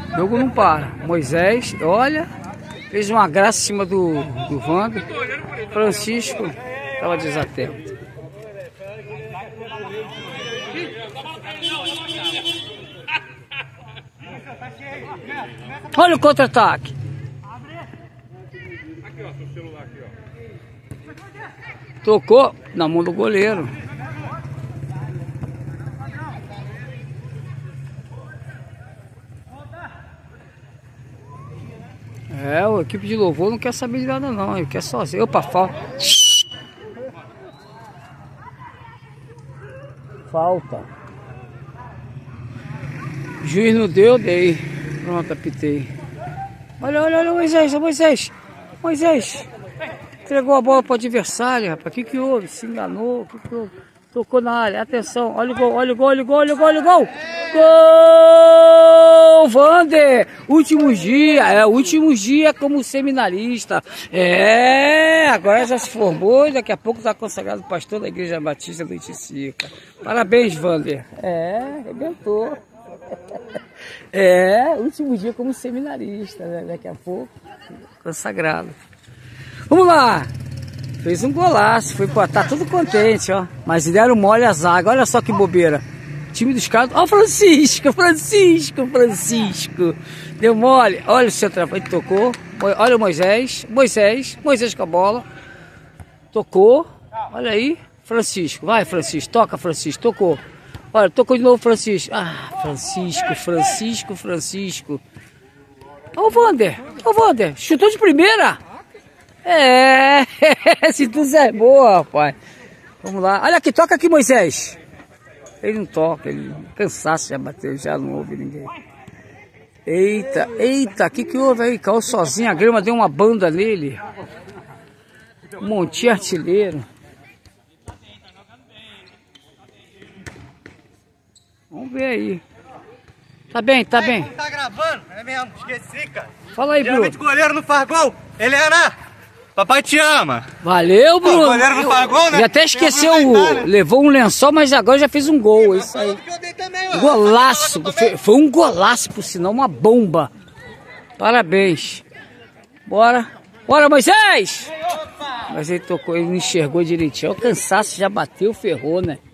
O jogo não para. Moisés, olha, fez uma graça em cima do Wander. Francisco estava desatento. Olha o contra-ataque. Aqui, ó, seu celular aqui, ó. Tocou na mão do goleiro. É, a equipe de louvor não quer saber de nada não, ele quer sozinho. Opa, falta. Falta. Juiz não deu, dei. Pronto, apitei. Olha, olha, olha, Moisés. Entregou a bola para o adversário, rapaz. O que houve? Se enganou, o que houve? Tocou na área, atenção, olha o gol, olha o gol, olha o gol, olha o gol, olha o gol! Gol! Wander! Últimos dias como seminarista. Agora já se formou, daqui a pouco está consagrado pastor da Igreja Batista do Iticica. Parabéns, Wander. Arrebentou. Último dia como seminarista, né? Daqui a pouco, consagrado. Vamos lá! Fez um golaço, foi pô, tá tudo contente, ó. Mas deram mole a zaga, olha só que bobeira. Time dos caras, ó, Francisco. Deu mole, olha o centroavante, tocou. Olha o Moisés com a bola. Tocou, olha aí, Francisco, vai Francisco, toca Francisco, tocou. Olha, tocou de novo Francisco. Ah, Francisco. Ó o Wander, chutou de primeira. Se tu é boa, rapaz. Vamos lá. Olha aqui, toca aqui, Moisés. Ele não toca, ele cansaço, já bateu, já não ouve ninguém. Eita, o que houve aí? Caiu sozinho, a grama deu uma banda nele. Um montinho artilheiro. Vamos ver aí. Tá bem. Tá gravando? É mesmo, esqueci, cara. Fala aí, Bruno. Geralmente o goleiro não faz gol. Helena! Papai te ama. Valeu, Bruno. O goleiro não faz gol, né? Já até esqueceu, levou um lençol, mas agora já fez um gol. Isso aí. Golaço. Foi um golaço, por sinal, uma bomba. Parabéns. Bora, Moisés! Mas ele tocou, ele não enxergou direitinho. O cansaço já bateu, ferrou, né?